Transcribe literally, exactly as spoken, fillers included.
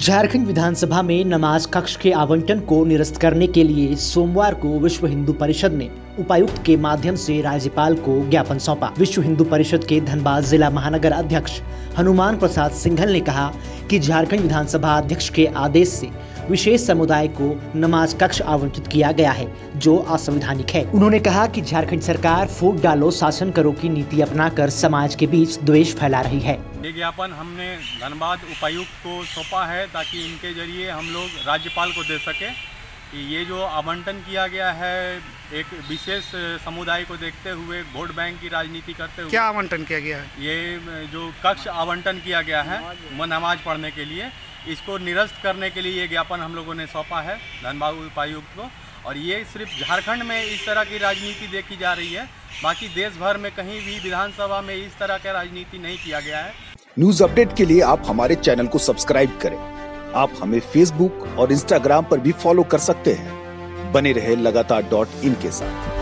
झारखंड विधानसभा में नमाज कक्ष के आवंटन को निरस्त करने के लिए सोमवार को विश्व हिंदू परिषद ने उपायुक्त के माध्यम से राज्यपाल को ज्ञापन सौंपा। विश्व हिंदू परिषद के धनबाद जिला महानगर अध्यक्ष हनुमान प्रसाद सिंघल ने कहा कि झारखंड विधानसभा अध्यक्ष के आदेश से विशेष समुदाय को नमाज कक्ष आवंटित किया गया है, जो असंवैधानिक है। उन्होंने कहा कि झारखंड सरकार फूट डालो शासन करो की नीति अपनाकर समाज के बीच द्वेष फैला रही है। ये ज्ञापन हमने धनबाद उपायुक्त को सौंपा है ताकि इनके जरिए हम लोग राज्यपाल को दे सके कि ये जो आवंटन किया गया है एक विशेष समुदाय को देखते हुए वोट बैंक की राजनीति करते हुए क्या आवंटन किया गया है, ये जो कक्ष आवंटन किया गया है नमाज पढ़ने के लिए, इसको निरस्त करने के लिए ये ज्ञापन हम लोगों ने सौंपा है धनबाद उपायुक्त को। और ये सिर्फ झारखंड में इस तरह की राजनीति देखी जा रही है, बाकी देश भर में कहीं भी विधानसभा में इस तरह का राजनीति नहीं किया गया है। न्यूज अपडेट के लिए आप हमारे चैनल को सब्सक्राइब करें। आप हमें फेसबुक और इंस्टाग्राम पर भी फॉलो कर सकते हैं। बने रहे लगातार डॉट इन के साथ।